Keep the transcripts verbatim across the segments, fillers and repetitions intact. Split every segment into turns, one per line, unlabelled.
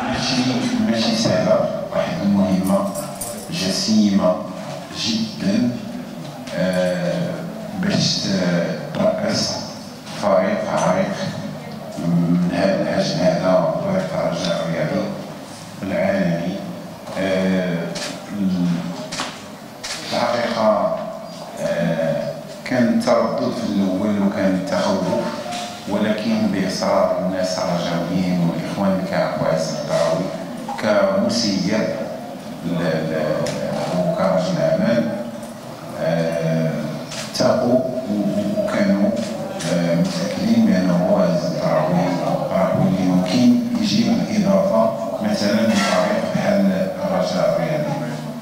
ماشي ماشي سهله، واحد المهمه جسيمه جدا آه باش ترأس فريق عريق من هذا الحجم هذا، فريق الرجاء الرياضي العالمي. آه الحقيقه آه كان تردد في الاول وكان تخوف، ولكن باصرار الناس الرجاويين والاخوان اللي كيعرفوا عز الدراوي كمسير وكرجل اعمال اتقوا وكانوا متاكدين بانه عز الدراوي راه اللي ممكن يجيب الاضافه مثلا من فريق بحال الرجاء الرياضي.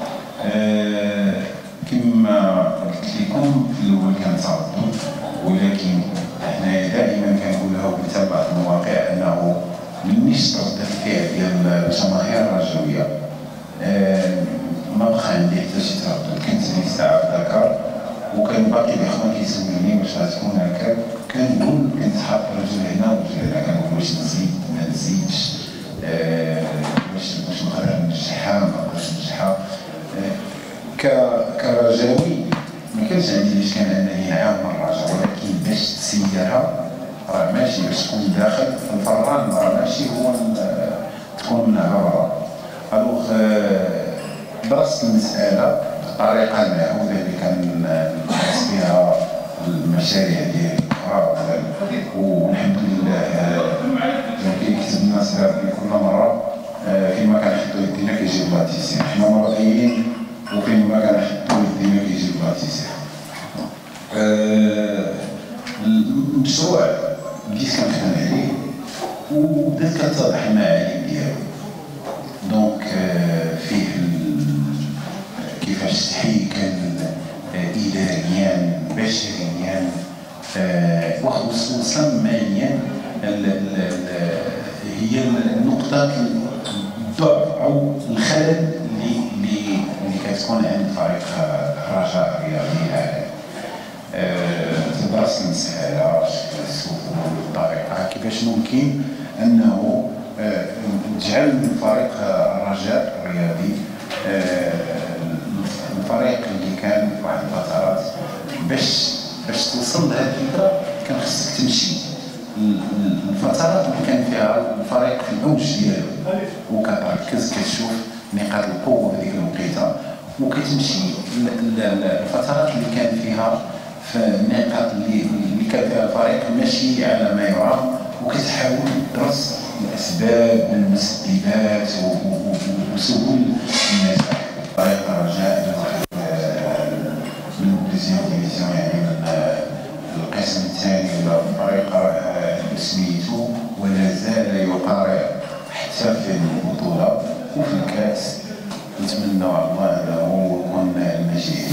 كما قلت لكم في الاول كان تردد، ولكن حنايا دائما كنقولها وقلتها بعض المواقع انه مانيش رد الفعل ديال الجماهير الرجاويه آه ما بقى عندي حتى شي تردد. كنت ديك الساعه في دكار وكان باقي الاخوان كيسولوني واش غتكون هكا، كنقول كنتحط رجل هنا ورجل هنا، كنقول واش نزيد ما نزيدش، آه واش واش نقدر ننجحها ما نقدرش ننجحها. آه كرجاوي ما كانش عندي اشكال انني نعاون الرجاء، ولكن باش تسيرها راه ماشي باش تكون داخل الفران، راه ماشي هو تكون من على برا. الوغ درست المساله بالطريقه المعهوده اللي كنمارس بها المشاريع ديالي الاخرى، والحمد لله كيكتب الناس ربي كل مره فيما كنحطو يدينا كيجيب الله تيسير. حنا مرضيين وفيما كنحطو يدينا كيجيب الله تيسير. المشروع بديت كنخدم عليه وبدات كتضح المعالم ديالو. دونك فيه كيفاش تحيكل اداريا بشريا وخصوصا ماليا هي النقطه الضعف او الخلل اللي اللي اللي كتكون عند فريق الرجاء الرياضي العالمي. تدرس المسألة بالطريقة كيفاش ممكن أنه تجعل من فريق الرجاء الرياضي الفريق اللي كان في واحد الفترات باش باش توصل لهذه الفكرة كان خصك تمشي الفترات اللي كان فيها الفريق في الأوج ديالو وكتركز كتشوف نقاط القوة في ديك الوقيته، وكتمشي الفترات اللي كان فيها في النقاط اللي اللي كان فيها الفريق ماشي على ما يرام، وكتحاول تدرس الاسباب والمسببات وسبل النجاح. فريق الرجاء من دوزيام ديفيزيون يعني من القسم الثاني ولا الفريق سميتو ولا زال يقارع حتى في البطوله وفي الكاس. نتمنى على الله انه يكون المجيء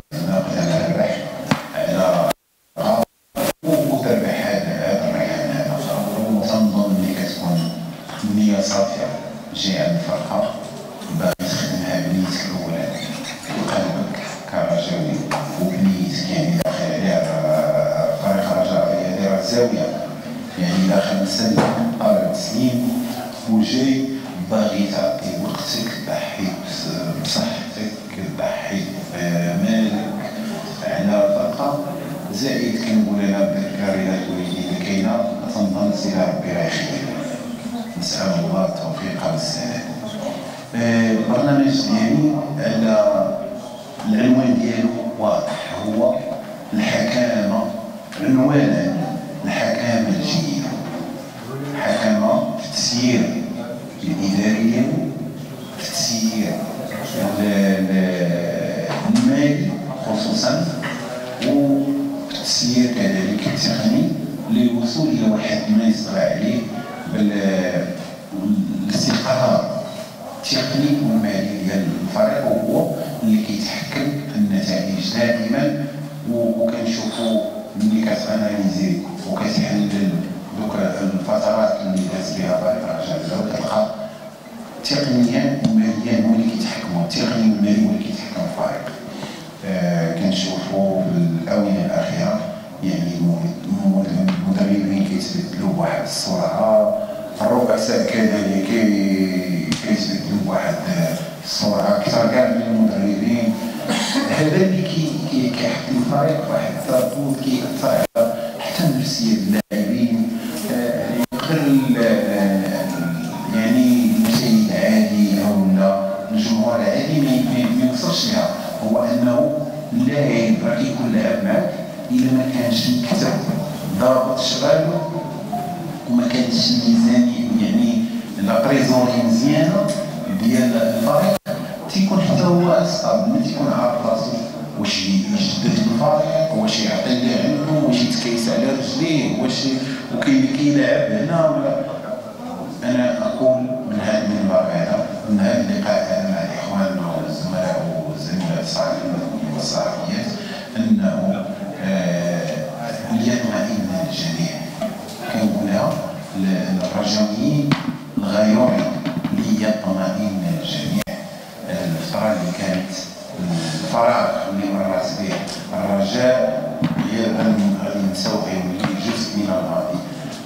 صافيه جاي عند الفرقه باغي تخدمها بنيتك الاولانيه بقلبك كرجاوي وبنيتك، يعني داخل عليها فريق الرجاء الرياضي راه زاويه، يعني داخل مسلم طالب تسليم وجاي باغي تعطي وقتك، ضحي بصحتك، ضحي بمالك على الفرقه. زائد كنقول انا بالكاريات اللي كاينه تنظن سيدي ربي راه يخليك. نسأل الله التوفيق والسداد. البرنامج ديالي على العنوان ديالو واضح، هو الحكامة، عنوانا الحكامة الجيدة، حكامة في التسيير الإداري ديالو، في التسيير المالي خصوصا، وفي التسيير كذلك التقني للوصول إلى واحد ما يصغى عليه بالاستقرار التقني والمالي ديال الفريق، وهو اللي كيتحكم في النتائج دائما. وكنشوفوا ملي كتاناليزي وكتحلل دوك الفترات اللي داز بها فريق الرجاء كتلقى تقنيا وماليا هو اللي كيتحكموا، التقني والمالي هو اللي كيتحكم في الفريق. آه كنشوفوا في الاونه الاخيره يعني المدربين كيتبدلوا بواحد السرعه، الرؤساء كذلك كيتبدلوا بواحد الصوره اكثر كاع من المدربين. هذا اللي كي كيحط الفريق واحد الترابط كيأثر على حتى نفسيه اللاعبين. يقدر يعني المشاهد العادي او الجمهور العادي ما يوصلش لها، هو انه اللاعب راه كيكون لاعب معاك الا ما كانش مكتب ضابط شغالو وما كانتش الميزانيه يعني لا تريزوري مزيانه ديال الفريق، تيكون حتى هو ستابل، ما تيكون عارف راسو واش يجدد الفريق، واش يعطي اللي عنده، واش يتكيس على رجليه، واش وكاين اللي كيلعب هنا ولا. انا اقول من هذا المنبر هذا، من هذا اللقاء هذا مع الاخوان والزملاء والزميلات الصحفيين والصحفيات، انه ليطمئن الجميع. كنقولها للرجويين الغيورين ليطمئن الجميع. الفترة اللي كانت الفراغ اللي مرات به الرجاء غير غادي نساوه يولي جزء من الماضي.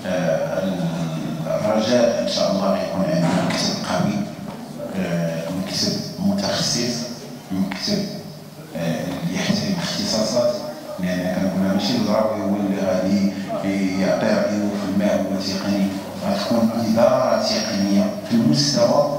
الرجاء ان شاء الله غيكون عنده مكتب قوي، مكتب متخصص، مكتب يحترم الاختصاصات، لان كنقولها ماشي الزراوي هو اللي غادي يعطي رايه في الماء هو تقني، غتكون اداره تقنيه في المستوى